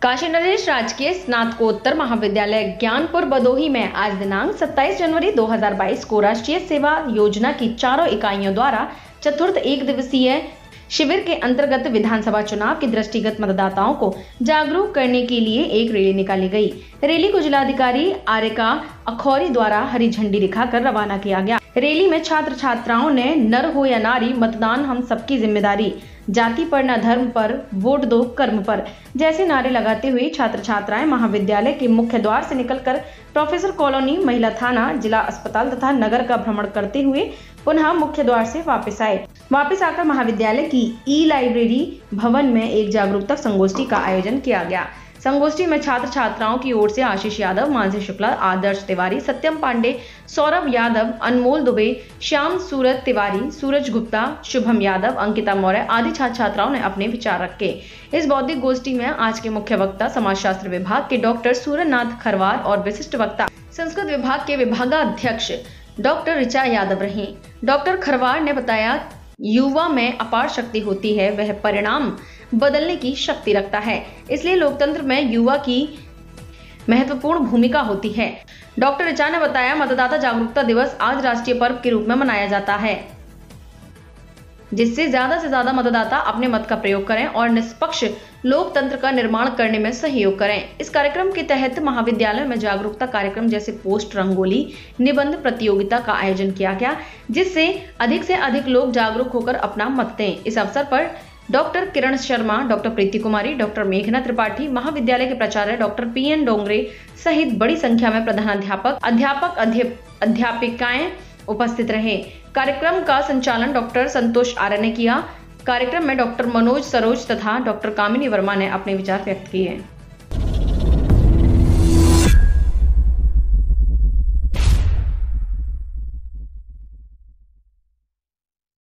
काशी नरेश राजकीय स्नातकोत्तर महाविद्यालय ज्ञानपुर बदोही में आज दिनांक 27 जनवरी 2022 को राष्ट्रीय सेवा योजना की चारों इकाइयों द्वारा चतुर्थ एक दिवसीय शिविर के अंतर्गत विधानसभा चुनाव के दृष्टिगत मतदाताओं को जागरूक करने के लिए एक रैली निकाली गई। रैली को जिलाधिकारी आरिका अखौरी द्वारा हरी झंडी दिखाकर रवाना किया गया। रैली में छात्र छात्राओं ने नर हो या नारी, मतदान हम सबकी जिम्मेदारी, जाति पर न धर्म पर, वोट दो कर्म पर जैसे नारे लगाते हुए छात्र छात्राएं महाविद्यालय के मुख्य द्वार से निकलकर प्रोफेसर कॉलोनी, महिला थाना, जिला अस्पताल तथा नगर का भ्रमण करते हुए पुनः मुख्य द्वार से वापस आए। वापस आकर महाविद्यालय की ई-लाइब्रेरी भवन में एक जागरूकता संगोष्ठी का आयोजन किया गया। संगोष्ठी में छात्र छात्राओं की ओर से आशीष यादव, मानसी शुक्ला, आदर्श तिवारी, सत्यम पांडे, सौरभ यादव, अनमोल दुबे, श्याम सूरत तिवारी, सूरज गुप्ता, शुभम यादव, अंकिता मौर्य आदि छात्र छात्राओं ने अपने विचार रखे। इस बौद्धिक गोष्ठी में आज के मुख्य वक्ता समाजशास्त्र विभाग के डॉक्टर सूर्यनाथ खरवार और विशिष्ट वक्ता संस्कृत विभाग के विभागाध्यक्ष डॉक्टर ऋचा यादव रही। डॉक्टर खरवार ने बताया, युवा में अपार शक्ति होती है, वह परिणाम बदलने की शक्ति रखता है, इसलिए लोकतंत्र में युवा की महत्वपूर्ण भूमिका होती है। डॉक्टर ऋचा ने बताया, मतदाता जागरूकता दिवस आज राष्ट्रीय पर्व के रूप में मनाया जाता है, जिससे ज्यादा से ज्यादा मतदाता अपने मत का प्रयोग करें और निष्पक्ष लोकतंत्र का निर्माण करने में सहयोग करें। इस कार्यक्रम के तहत महाविद्यालय में जागरूकता कार्यक्रम जैसे पोस्ट, रंगोली, निबंध प्रतियोगिता का आयोजन किया गया, जिससे अधिक से अधिक लोग जागरूक होकर अपना मत दें। इस अवसर पर doctor Kiran Sharma, doctor Preeti Kumari, doctor मेघना त्रिपाठी, महाविद्यालय के प्राचार्य डॉक्टर पीएन डोंगरे सहित बड़ी संख्या में प्रधानाध्यापक, अध्यापिकाएं उपस्थित रहे। कार्यक्रम का संचालन डॉक्टर संतोष आर्य ने किया। कार्यक्रम में डॉक्टर मनोज सरोज तथा डॉक्टर कामिनी वर्मा ने अपने विचार व्यक्त किए।